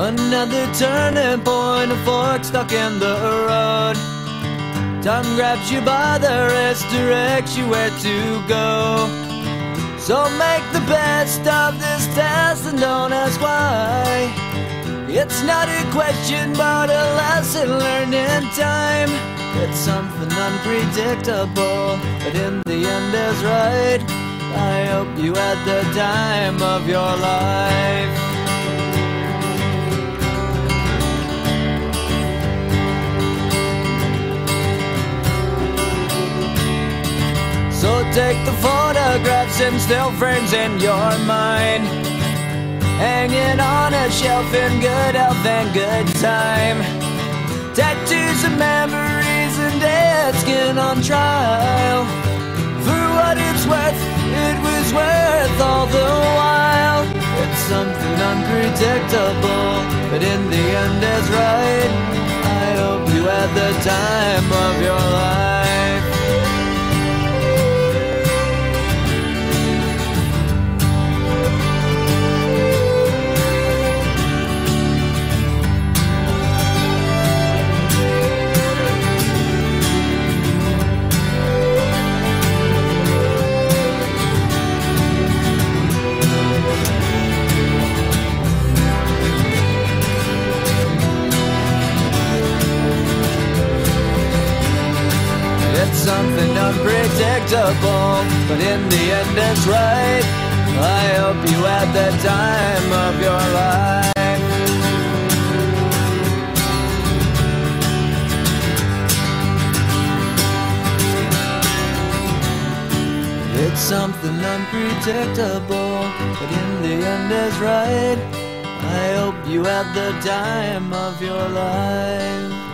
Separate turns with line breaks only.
Another turning point, a fork stuck in the road. Time grabs you by the wrist, directs you where to go. So make the best of this test and don't ask why. It's not a question but a lesson learned in time. It's something unpredictable, but in the end is right. I hope you had the time of your life. So take the photographs and still frames in your mind, hanging on a shelf in good health and good time. Tattoos of memories and dead skin on trial. For what it's worth, it was worth all the while. It's something unpredictable, but in the end is right. I hope you had the time of your life. It's something unpredictable, but in the end it's right. I hope you had the time of your life. It's something unpredictable, but in the end is right. I hope you had the time of your life.